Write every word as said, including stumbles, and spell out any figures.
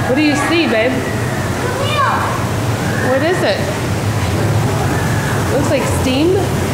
What do you see, babe? What is it? Looks like steam.